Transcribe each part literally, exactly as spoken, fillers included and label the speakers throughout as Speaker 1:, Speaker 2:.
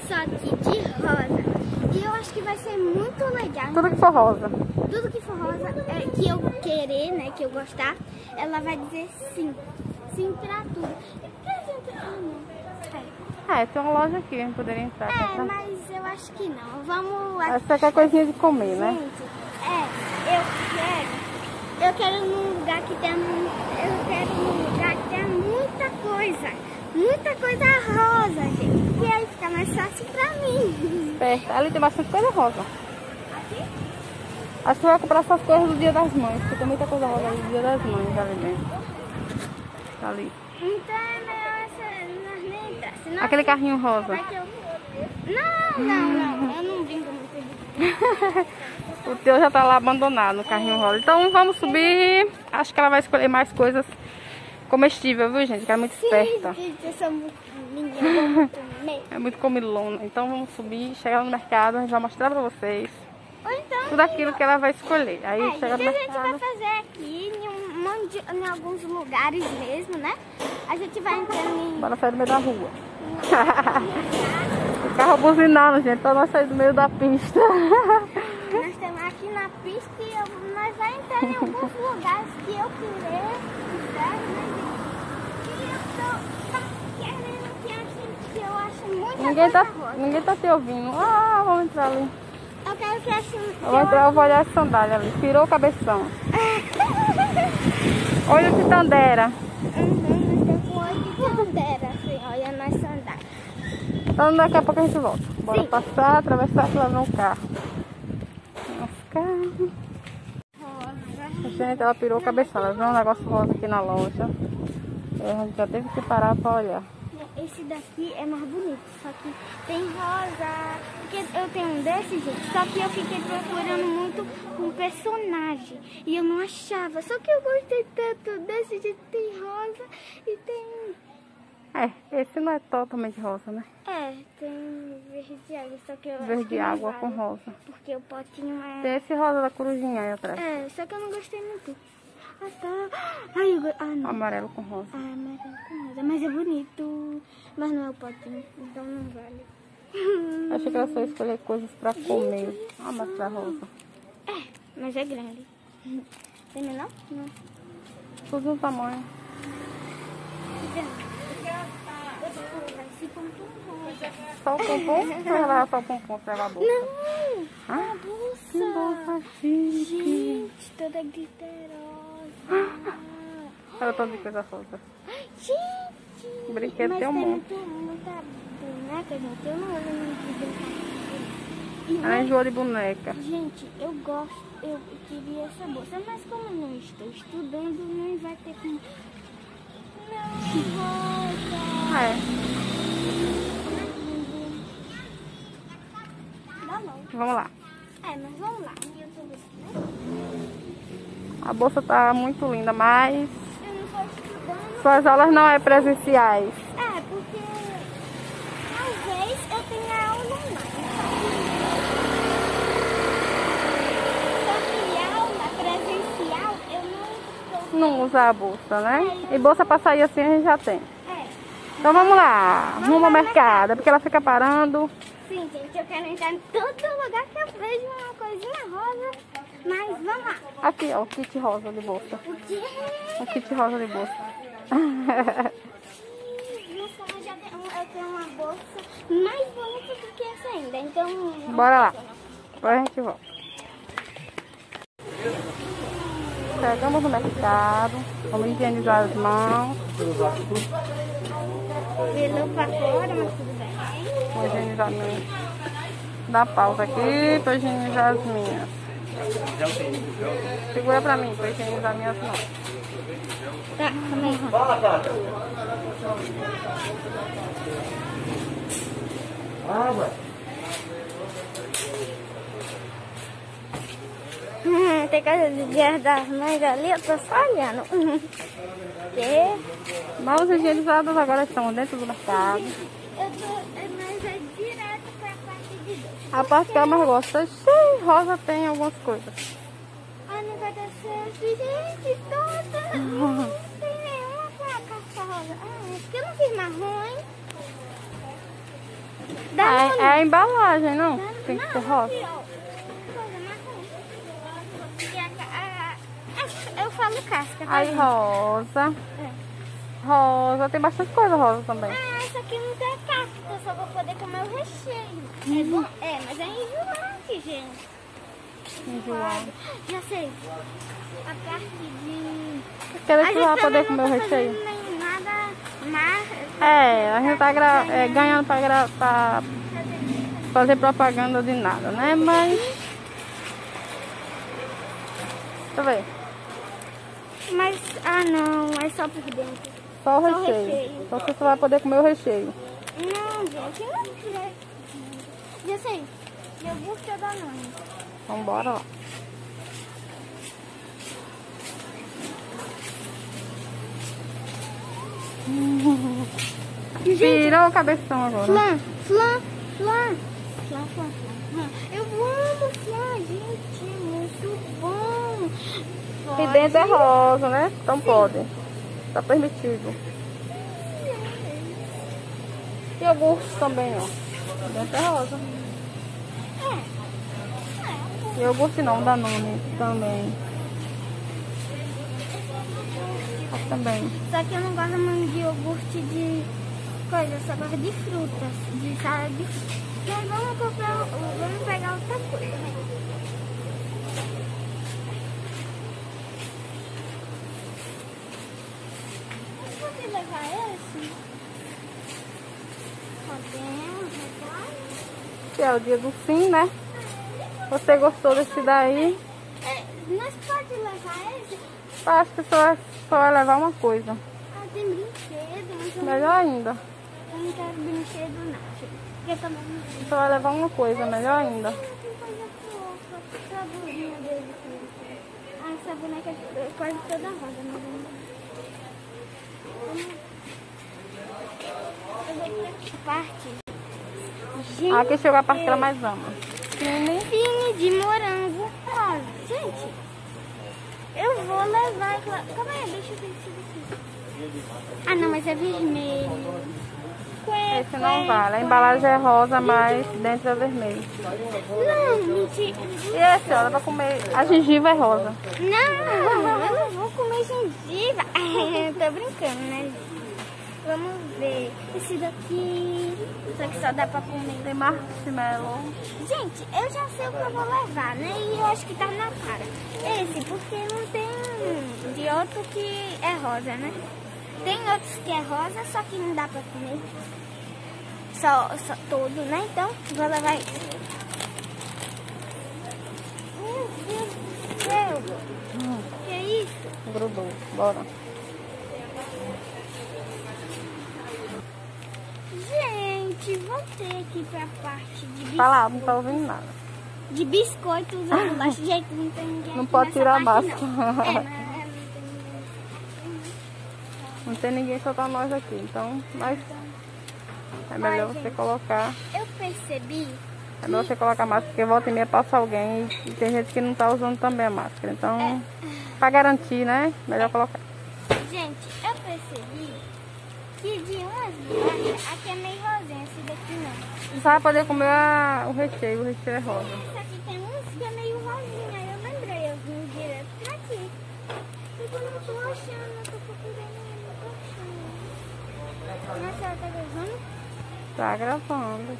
Speaker 1: só que de rosa. E eu acho que vai ser muito legal.
Speaker 2: Tudo que for rosa.
Speaker 1: Tudo que for rosa, é, que eu querer, né, que eu gostar, ela vai dizer sim. Sim pra tudo. E presente... Ah, não. É.
Speaker 2: É, tem uma loja aqui, a gente poderia entrar.
Speaker 1: É,
Speaker 2: tá?
Speaker 1: mas eu acho que não. Vamos...
Speaker 2: Essa aqui é coisinha de comer,
Speaker 1: Gente,
Speaker 2: né?
Speaker 1: é, eu quero... Eu quero num lugar que tenha... Eu quero num lugar que tenha muita coisa. Muita coisa rosa, gente. E aí fica mais fácil pra mim.
Speaker 2: Perto. Ali tem bastante coisa rosa.
Speaker 1: Aqui?
Speaker 2: Acho que vai comprar essas coisas do Dia das Mães, porque tem muita coisa rosa ali do Dia das Mães ali dentro. Tá ali.
Speaker 1: Então é melhor nós nem entrar. Senão
Speaker 2: Aquele carrinho rosa.
Speaker 1: vai que eu... Não, não, não. Eu não brinco muito.
Speaker 2: O teu já tá lá abandonado no carrinho rosa. Então vamos subir. Acho que ela vai escolher mais coisas comestíveis, viu, gente? Que é muito esperta.
Speaker 1: Sim, eu sou muito menina,
Speaker 2: É muito comilona. Então vamos subir, chegar no mercado, a gente vai mostrar pra vocês
Speaker 1: Ou então,
Speaker 2: tudo aquilo que ela vai escolher. Aí
Speaker 1: é,
Speaker 2: chega no
Speaker 1: que a gente
Speaker 2: mercado.
Speaker 1: vai fazer aqui em, um monte de- em alguns lugares mesmo, né? A gente vai entrando em...
Speaker 2: Bora sair do meio da rua. O carro buzinando, gente, pra nós sair do meio da pista.
Speaker 1: Nós estamos aqui na pista e eu, nós vamos entrar em alguns lugares que eu querer, quiser, né, gente? E eu tô tá querendo que, ache, que eu acho muita
Speaker 2: Ninguém
Speaker 1: coisa
Speaker 2: tá,
Speaker 1: rosa.
Speaker 2: ninguém tá te ouvindo. Ah, vamos entrar ali.
Speaker 1: Eu quero que ache...
Speaker 2: Eu vou entrar, eu vou olhar a sandália ali. Pirou o cabeção. Olha o Titandera.
Speaker 1: Uhum, nós estamos com olho de tandera, assim, olha nas sandálias.
Speaker 2: Então daqui a pouco a gente volta. Bora
Speaker 1: Sim.
Speaker 2: passar, atravessar e levar um carro. Nosso carro.
Speaker 1: Rosa.
Speaker 2: Gente, ela pirou o cabeção. Ela viu um negócio rosa aqui na loja. E a gente já teve que parar pra olhar.
Speaker 1: Esse daqui é mais bonito, só que tem rosa. Porque eu tenho um desse, gente, só que eu fiquei procurando muito um personagem e eu não achava. Só que eu gostei tanto desse, de tem rosa e tem...
Speaker 2: É, esse não é totalmente rosa, né?
Speaker 1: É, tem verde água, só que eu acho
Speaker 2: Verde
Speaker 1: que não
Speaker 2: água
Speaker 1: vale,
Speaker 2: com rosa.
Speaker 1: porque o potinho é...
Speaker 2: Tem esse rosa da corujinha aí atrás.
Speaker 1: É, só que eu não gostei muito. Ah, tá. Ai, eu... go- ah não.
Speaker 2: Amarelo com rosa.
Speaker 1: Ah, mas é com rosa. Mas é bonito. Mas não é o potinho, então não vale.
Speaker 2: Achei que ela só ia escolher coisas pra comer. Ah, mas pra rosa.
Speaker 1: É, mas é grande. Tem menor? Não.
Speaker 2: Tudo no tamanho.
Speaker 1: Esse pompom rosa.
Speaker 2: Só o pompom? Vai lá só o pompom pra levar a bolsa.
Speaker 1: Não!
Speaker 2: Ah,
Speaker 1: A bolsa!
Speaker 2: que bolsa chique.
Speaker 1: Gente, toda glitterosa.
Speaker 2: Olha toda de coisa rosa.
Speaker 1: Gente!
Speaker 2: Brinquedo
Speaker 1: mas
Speaker 2: tem um
Speaker 1: tem
Speaker 2: monte.
Speaker 1: muito, muita boneca, gente. Eu não olho muito de brincar. E
Speaker 2: Ela
Speaker 1: mais-
Speaker 2: enjoou de boneca.
Speaker 1: Gente, eu gosto, eu queria essa bolsa, mas como eu não estou estudando, não vai ter como... Não, rosa!
Speaker 2: É,
Speaker 1: Dá não.
Speaker 2: vamos lá.
Speaker 1: É, mas vamos lá. Eu tô vendo,
Speaker 2: A bolsa tá muito linda, mas
Speaker 1: né? Eu não tô estudando.
Speaker 2: suas aulas não é presenciais.
Speaker 1: É, porque talvez eu tenha aula online. Só que aula presencial eu não estou.
Speaker 2: Não usa a bolsa, né? E bolsa pra sair assim a gente já tem.
Speaker 1: É,
Speaker 2: Então vamos lá, rumo ao mercado, porque ela fica parando.
Speaker 1: sim, gente, eu quero entrar em todo lugar que eu vejo uma coisinha rosa. Mas vamos lá.
Speaker 2: Aqui, ó, o kit rosa de bolsa.
Speaker 1: O quê?
Speaker 2: O kit rosa de bolsa.
Speaker 1: Nossa, eu já tenho, eu tenho uma bolsa mais bonita do que essa ainda. Então.
Speaker 2: Bora lá. Depois a gente volta. Chegamos no mercado. Vamos higienizar as mãos.
Speaker 1: Virou pra fora, mas tudo bem.
Speaker 2: Vou higienizar minhas. Dá pausa aqui pra higienizar as minhas. Segura pra mim pra higienizar minhas mãos.
Speaker 1: Tá, também.
Speaker 3: Fala, Tata. Ah, ué.
Speaker 1: Hum, tem coisa de Dia das Mães ali, eu tô só olhando. Uhum. Que?
Speaker 2: Mãos higienizadas agora estão dentro do mercado.
Speaker 1: Eu tô, é, mas é direto pra parte de doce.
Speaker 2: A parte que eu mais gosto é sim, rosa, tem algumas coisas.
Speaker 1: Ai, não vai dar certo, gente, toda. Não tem nenhuma com a caixa rosa. Ah, é porque eu não fiz marrom, hein?
Speaker 2: É, é a embalagem, não? Tem que ser rosa.
Speaker 1: Eu falo casca, tá?
Speaker 2: Aí rosa.
Speaker 1: É.
Speaker 2: Rosa, tem bastante coisa rosa também.
Speaker 1: Ah, essa aqui não tem casca, só vou poder comer o recheio. Hum. É bom? É, mas é enjoante, gente.
Speaker 2: Enjoado.
Speaker 1: Já sei. A parte de...
Speaker 2: Quer ver se vai poder comer o recheio?
Speaker 1: Nem nada mais...
Speaker 2: É, a gente tá gra... é, ganhando pra, gra... pra fazer propaganda de nada, né? Mas... Deixa eu ver.
Speaker 1: Mas, ah não, é só por dentro.
Speaker 2: Só o
Speaker 1: Só o
Speaker 2: recheio.
Speaker 1: recheio.
Speaker 2: Então você vai poder comer o recheio.
Speaker 1: Não, gente, não é. Já sei. Iogurte ou Danone?
Speaker 2: Então bora lá. Virou o cabeção agora.
Speaker 1: Flan, flan, flan. Flan, flan, flan. Eu amo flan, gente. É muito bom.
Speaker 2: E
Speaker 1: Pode.
Speaker 2: dentro é rosa, né? Então pode. Tá permitido. E iogurte também, ó. Dentro é rosa.
Speaker 1: É. É.
Speaker 2: Iogurte não, Danone também. Aqui também.
Speaker 1: Só que eu não gosto muito de iogurte de coisa, eu só gosto de frutas, de salada de frutas. Mas vamos comprar, vamos pegar outra coisa, né? Pode levar esse? Podemos levar?
Speaker 2: Que é o dia do sim, né? Você gostou desse daí?
Speaker 1: É, nós pode levar esse?
Speaker 2: Eu acho que só, só vai levar uma coisa.
Speaker 1: Ah, tem brinquedo, mas eu
Speaker 2: Melhor ainda.
Speaker 1: não, eu não quero brinquedo não. Porque também não
Speaker 2: Só vai levar uma coisa, melhor ainda.
Speaker 1: tem coisa fofa. Essa blusinha dele. Ah, essa boneca é quase toda rosa, mas eu não... Eu vou aqui essa parte. Gente,
Speaker 2: Aqui chegou a parte que ela mais ama. Fine.
Speaker 1: fine de morango rosa. Gente, eu vou levar... Calma aí, deixa eu ver isso aqui. Ah, não, mas é vermelho.
Speaker 2: Esse não vale. A embalagem é rosa, mas dentro é vermelho.
Speaker 1: Não, mentira.
Speaker 2: E esse, ó, ela vai comer. A gengiva é rosa.
Speaker 1: Não, eu não vou comer gengiva. Tô brincando, né? Vamos ver. Esse daqui, só que só dá pra comer.
Speaker 2: Tem marshmallow.
Speaker 1: Gente, eu já sei o que eu vou levar, né? E eu acho que tá na cara. Esse, porque não tem de outro que é rosa, né? Tem outros que é rosa, só que não dá pra comer. Só, só todo, né? Então, vou levar isso. Meu Deus do céu.
Speaker 2: Hum,
Speaker 1: Que é isso?
Speaker 2: grudou. Bora.
Speaker 1: Gente, voltei aqui pra parte de biscoito.
Speaker 2: Fala, não tá ouvindo nada.
Speaker 1: De biscoitos ou bolacha. Gente, não tem ninguém
Speaker 2: Não
Speaker 1: aqui
Speaker 2: pode
Speaker 1: nessa
Speaker 2: tirar a
Speaker 1: parte,
Speaker 2: máscara.
Speaker 1: não. É, mas é, não tem ninguém.
Speaker 2: Não tem ninguém, só tá nós aqui. Então, mas é melhor
Speaker 1: Ai,
Speaker 2: você
Speaker 1: gente.
Speaker 2: colocar.
Speaker 1: Eu percebi.
Speaker 2: É melhor você colocar a máscara, porque volta e meia passa alguém e, e tem gente que não tá usando também a máscara. Então,
Speaker 1: É.
Speaker 2: pra garantir, né? Melhor colocar.
Speaker 1: Gente, eu percebi que de umas bolachas, aqui é meio rosinha, esse daqui não.
Speaker 2: Você vai poder comer a- o recheio, o recheio é rosa.
Speaker 1: Esse aqui tem uns que é meio rosinha, eu lembrei, eu vim direto pra aqui. Eu não tô achando, eu tô procurando, eu não tô achando. Nossa, ela tá gravando?
Speaker 2: Tá gravando.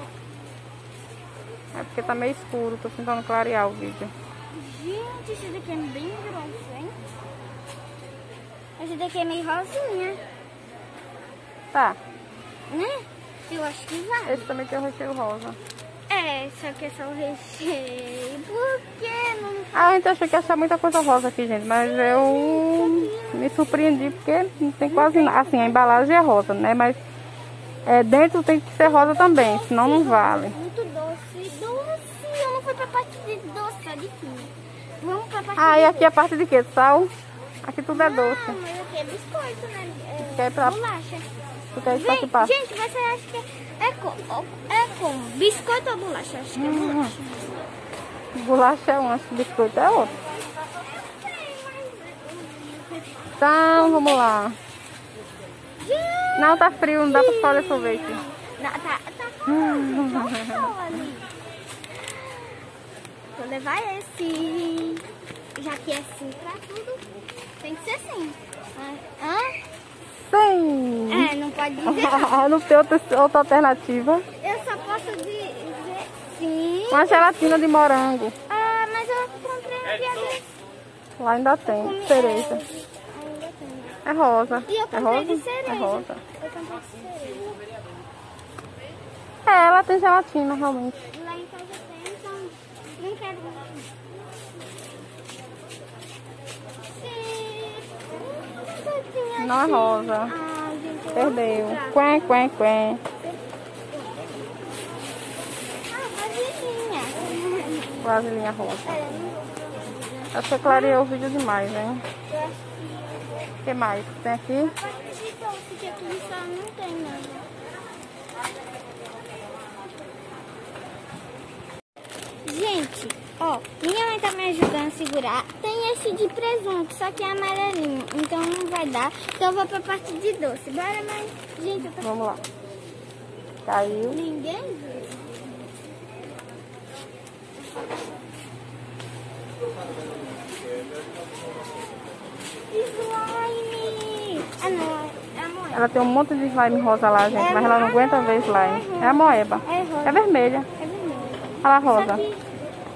Speaker 2: É porque tá meio escuro, tô tentando clarear o vídeo.
Speaker 1: Gente, esse daqui é bem grosso, hein? Esse daqui é meio rosinha,
Speaker 2: Tá,
Speaker 1: né? Eu acho que vai.
Speaker 2: esse também tem o recheio rosa.
Speaker 1: É, só que é só o recheio. Por que não...
Speaker 2: Ah, a gente achou que ia achar muita coisa rosa aqui, gente. Mas eu me surpreendi porque não tem quase nada. Assim, a embalagem é rosa, né? Mas é, dentro tem que ser rosa também, senão não vale.
Speaker 1: Muito doce. Doce. Eu não fui pra parte de doce, só de fino. Vamos pra parte
Speaker 2: Ah,
Speaker 1: de
Speaker 2: e aqui a parte de quê? Sal? Aqui tudo é doce.
Speaker 1: Não, mas aqui é biscoito, né? É,
Speaker 2: Quer pra-
Speaker 1: bolacha.
Speaker 2: Tu quer isso
Speaker 1: Gente,
Speaker 2: participar?
Speaker 1: gente, você acha que é com, é com biscoito ou bolacha? Acho que é
Speaker 2: Hum.
Speaker 1: bolacha.
Speaker 2: Bolacha é um, acho que biscoito é outro.
Speaker 1: Eu sei, mas...
Speaker 2: Então, vamos lá.
Speaker 1: Gente,
Speaker 2: Não, tá frio, não dá pra escolher sorvete.
Speaker 1: Não, tá, tá ali. Vou levar esse. Já que é assim pra tudo, tem que ser assim. Hã?
Speaker 2: Sim!
Speaker 1: É, não pode dizer não.
Speaker 2: Não tem outra, outra alternativa.
Speaker 1: Eu só posso dizer sim.
Speaker 2: Uma gelatina de morango.
Speaker 1: Ah, mas eu comprei um dia desse.
Speaker 2: Lá ainda tem,
Speaker 1: Comi-
Speaker 2: cereja.
Speaker 1: É, ainda tem.
Speaker 2: É rosa.
Speaker 1: E eu
Speaker 2: É
Speaker 1: comprei
Speaker 2: rosa?
Speaker 1: de cereja.
Speaker 2: É rosa.
Speaker 1: Eu comprei de cereja.
Speaker 2: É, ela tem gelatina, realmente.
Speaker 1: Lá em casa tem, então não quero. Sim.
Speaker 2: Não é rosa.
Speaker 1: Ai, gente, eu
Speaker 2: Perdeu.
Speaker 1: vou comprar.
Speaker 2: Quen, quen, quen.
Speaker 1: Ah, vasilhinha.
Speaker 2: Vasilhinha rosa.
Speaker 1: É, não vou.
Speaker 2: Acho que eu clareou o vídeo demais, hein?
Speaker 1: Eu acho
Speaker 2: O que mais tem aqui?
Speaker 1: que a parte de doce que aqui só não tem nada. Gente, ó, minha mãe tá me ajudando a segurar. Tem esse de presunto, só que é amarelinho, então não vai dar. Então eu vou pra parte de doce. Bora, mãe. Gente, eu tô...
Speaker 2: Vamos lá. Caiu.
Speaker 1: Ninguém viu. Slime! Ah, não, é a moeda.
Speaker 2: Ela tem um monte de slime rosa lá, gente,
Speaker 1: É
Speaker 2: mas ela não aguenta ver slime. É a moeba.
Speaker 1: É rosa.
Speaker 2: É vermelha.
Speaker 1: É vermelho.
Speaker 2: Olha a rosa.
Speaker 1: Só que...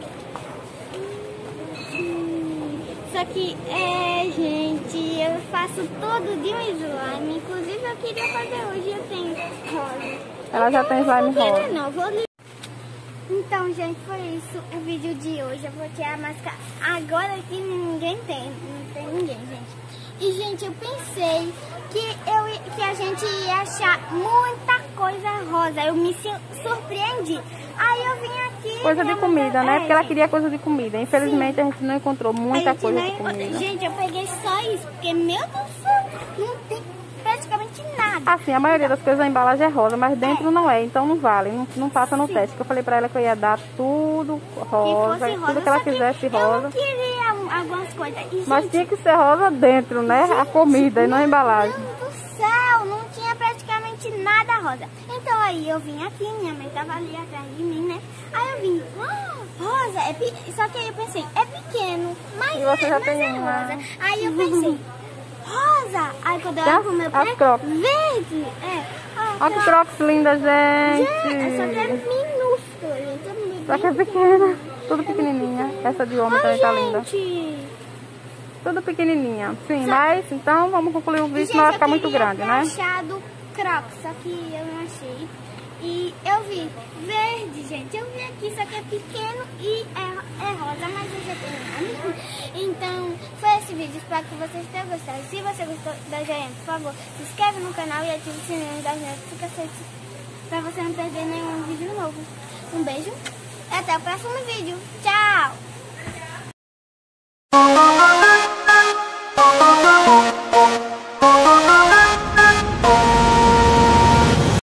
Speaker 1: Só que, é, gente, eu faço todo dia um slime. Inclusive, eu queria fazer hoje, eu tenho rosa.
Speaker 2: Ela já tem slime
Speaker 1: Não vou querer,
Speaker 2: rosa.
Speaker 1: não, vou li- Então, gente, foi isso o vídeo de hoje. Eu vou tirar a máscara. Agora aqui ninguém tem, não tem ninguém, gente. E, gente, eu pensei que, eu, i- que a gente ia achar muita coisa rosa. Eu me su- surpreendi. Aí eu vim aqui...
Speaker 2: Coisa de
Speaker 1: minha
Speaker 2: comida,
Speaker 1: mãe-
Speaker 2: né?
Speaker 1: é,
Speaker 2: Porque ela
Speaker 1: gente.
Speaker 2: queria coisa de comida. Infelizmente a gente não encontrou
Speaker 1: A
Speaker 2: muita
Speaker 1: gente
Speaker 2: coisa
Speaker 1: não
Speaker 2: de
Speaker 1: encontra-
Speaker 2: comida.
Speaker 1: Gente, eu peguei só isso, porque, meu Deus do céu, não tem praticamente nada.
Speaker 2: Assim, a maioria das coisas da embalagem é rosa, mas dentro não é, então não vale, não, não passa no
Speaker 1: Sim.
Speaker 2: teste. Que eu falei pra ela que eu ia dar tudo rosa,
Speaker 1: Que fosse rosa,
Speaker 2: tudo que ela
Speaker 1: só que
Speaker 2: quisesse
Speaker 1: eu
Speaker 2: rosa.
Speaker 1: não queria um- algumas coisas. E,
Speaker 2: Mas
Speaker 1: gente,
Speaker 2: tinha que ser rosa dentro, né? A comida e não a embalagem.
Speaker 1: Meu Deus do céu, não tinha praticamente nada rosa. Então aí eu vim aqui, minha mãe tava ali atrás de mim, né? Aí eu vim, ah, rosa, é pe... só que aí eu pensei, é pequeno, mas,
Speaker 2: E você
Speaker 1: é,
Speaker 2: já
Speaker 1: mas
Speaker 2: tem
Speaker 1: é
Speaker 2: uma.
Speaker 1: rosa. Aí eu pensei, rosa. Aí quando eu
Speaker 2: Já
Speaker 1: olho pro meu
Speaker 2: as
Speaker 1: pé,
Speaker 2: Crocs.
Speaker 1: verde. É, ah,
Speaker 2: Olha que crocs linda, gente.
Speaker 1: Gente, só que é minúscula, gente. É bem
Speaker 2: Só que é pequena, tudo pequenininha. Essa de homem também tá linda.
Speaker 1: gente.
Speaker 2: Tudo pequenininha. Sim,
Speaker 1: Só-
Speaker 2: mas então vamos concluir o vídeo,
Speaker 1: Gente,
Speaker 2: senão vai
Speaker 1: eu
Speaker 2: ficar muito
Speaker 1: queria
Speaker 2: grande,
Speaker 1: ter
Speaker 2: né?
Speaker 1: achado Crocs, só que eu não achei. E eu vi verde, gente. Eu vi aqui, só que é pequeno e é, é rosa, mas eu já tenho. Então, foi esse vídeo. Espero que vocês tenham gostado. Se você gostou, dá joinha, por favor. Se inscreve no canal e ative o sininho das notificações pra você não perder nenhum vídeo novo. Um beijo e até o próximo vídeo. Tchau!